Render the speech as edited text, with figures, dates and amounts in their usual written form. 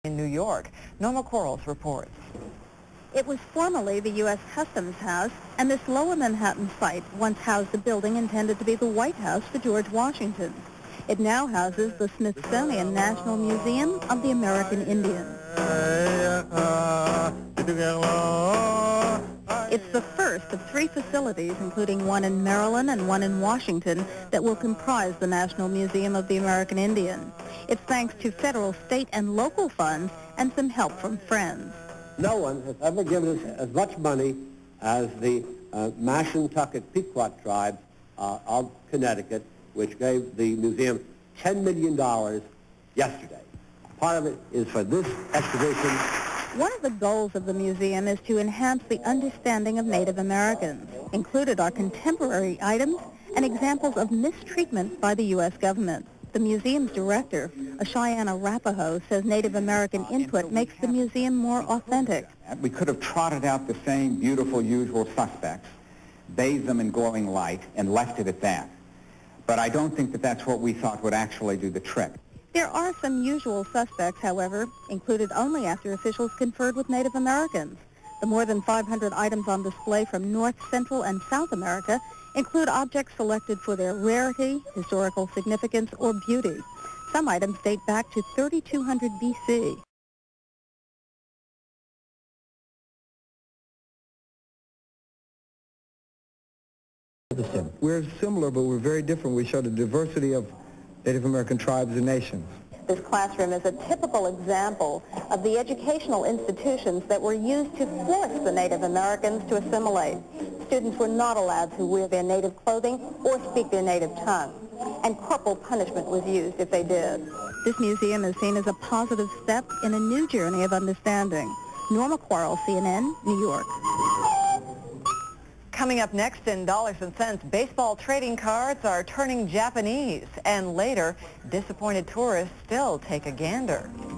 in New York. Norma Quarles reports. It was formerly the U.S. Customs House, and this lower Manhattan site once housed a building intended to be the White House for George Washington. It now houses the Smithsonian National Museum of the American Indian. It's the first of 3 facilities, including one in Maryland and one in Washington, that will comprise the National Museum of the American Indian. It's thanks to federal, state, and local funds and some help from friends. No one has ever given us as much money as the Mashantucket Pequot tribe of Connecticut, which gave the museum $10 million yesterday. Part of it is for this exhibition. One of the goals of the museum is to enhance the understanding of Native Americans. Included are contemporary items and examples of mistreatment by the U.S. government. The museum's director, a Cheyenne Arapaho, says Native American input makes the museum more authentic. We could have trotted out the same beautiful, usual suspects, bathed them in glowing light, and left it at that. But I don't think that that's what we thought would actually do the trick. There are some usual suspects, however, included only after officials conferred with Native Americans. The more than 500 items on display from North, Central, and South America include objects selected for their rarity, historical significance, or beauty. Some items date back to 3200 B.C. We're similar, but we're very different. We show the diversity of Native American tribes and nations. This classroom is a typical example of the educational institutions that were used to force the Native Americans to assimilate. Students were not allowed to wear their native clothing or speak their native tongue, and corporal punishment was used if they did. This museum is seen as a positive step in a new journey of understanding. Norma Quarles, CNN, New York. Coming up next in Dollars and Cents, baseball trading cards are turning Japanese, and later, disappointed tourists still take a gander.